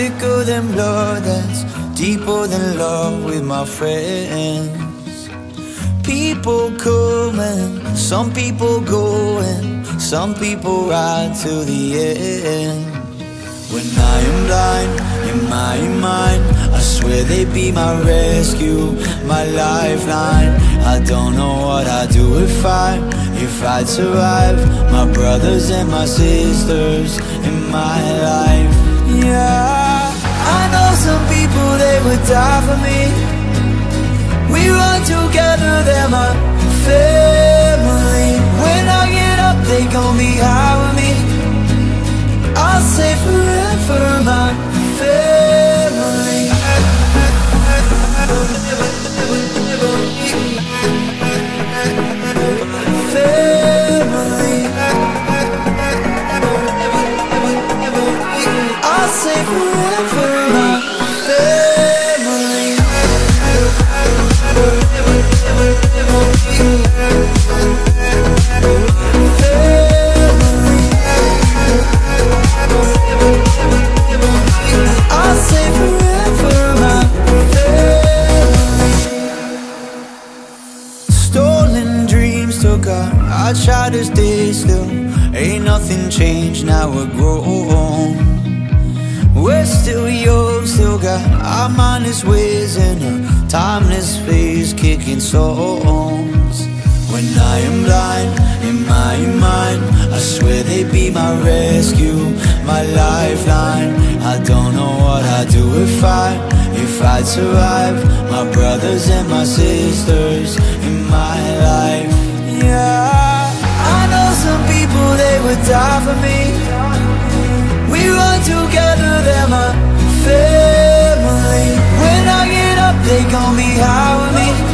thicker than blood, that's deeper than love with my friends. People coming, some people going, some people ride to the end. When I am blind in my mind, I swear they'd be my rescue, my lifeline. I don't know what I'd do if I'd survive. My brothers and my sisters in my life. Yeah, I know some people, they would die for me. We run together, they're my family. When I get up, they gon' be high with me. I'll say forever, my family. Family. I'll say forever, my family. I'll say forever, my family. Stolen dreams took off, I tried to stay still. Ain't nothing changed, now we're grown. We're still young, still got our mindless ways in a timeless phase, kicking songs. When I am blind in my mind, I swear they'd be my rescue, my lifeline. I don't know what I'd do if I'd survive. My brothers and my sisters in my life. Yeah, I know some people, they would die for me. We run together, they're my family. When I get up, they gon' be high with me.